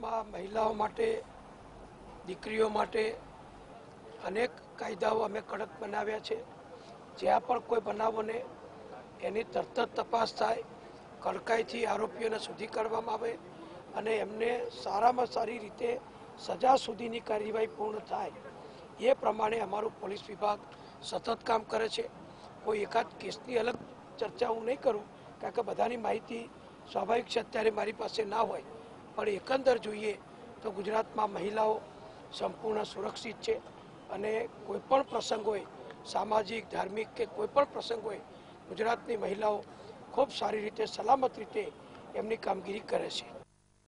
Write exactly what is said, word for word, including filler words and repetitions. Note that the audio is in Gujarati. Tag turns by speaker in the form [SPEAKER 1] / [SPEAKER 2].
[SPEAKER 1] ગુજરાતમાં મહિલાઓ માટે, દીકરીઓ માટે અનેક કાયદાઓ અમે કડક બનાવ્યા છે. જ્યાં પણ કોઈ બનાવોને એની તરત જ તપાસ થાય, કડકાઈથી આરોપીઓને સુધી કાઢવામાં આવે અને એમને સારામાં સારી રીતે સજા સુધીની કાર્યવાહી પૂર્ણ થાય એ પ્રમાણે અમારું પોલીસ વિભાગ સતત કામ કરે છે. કોઈ એકાદ કેસની અલગ ચર્ચા હું નહીં કરું, કારણ કે બધાની માહિતી સ્વાભાવિક છે અત્યારે મારી પાસે ના હોય, પણ એકંદર જોઈએ તો ગુજરાતમાં મહિલાઓ સંપૂર્ણ સુરક્ષિત છે અને કોઈ પણ પ્રસંગ હોય, સામાજિક, ધાર્મિક કે કોઈ પણ પ્રસંગ હોય, ગુજરાતની મહિલાઓ ખૂબ સારી રીતે સલામત રીતે એમની કામગીરી કરે છે.